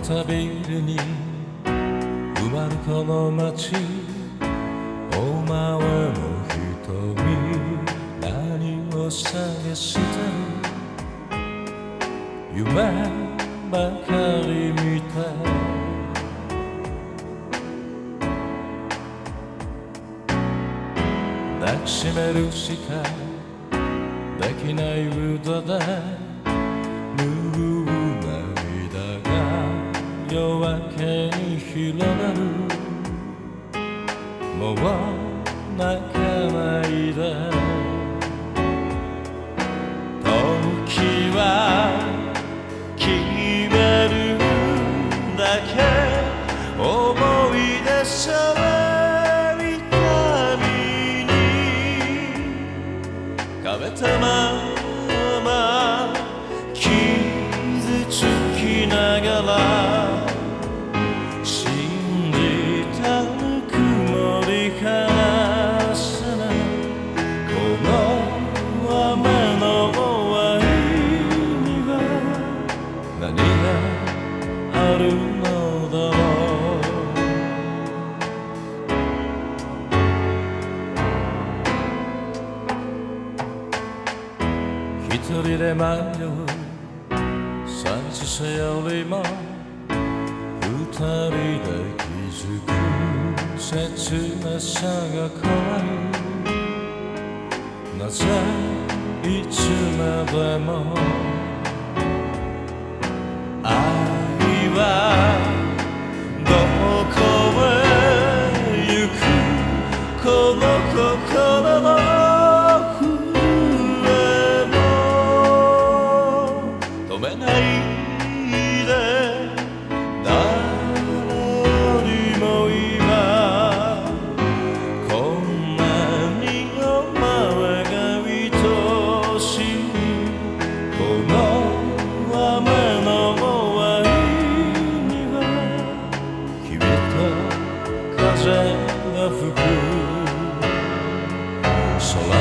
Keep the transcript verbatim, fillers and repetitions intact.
たビルに埋まるこの街、お前の瞳何を探してる？夢ばかり見て抱きしめるしかできない腕で拭う涙が夜明けに広がる。もう泣かないで、時は決めるだけ思い出されるたびに壁たまま傷つきながら信じたぬくもりからさなこの雨の終わりには何があるのだろう。一人で迷う寂しさよりも二人で気づく切なさが怖い。なぜいつまでも愛はどこへ行く？この心の震えも止めないで、誰よりも今こんなにお前が愛しい。この雨の終わりにはきっと風が吹く。空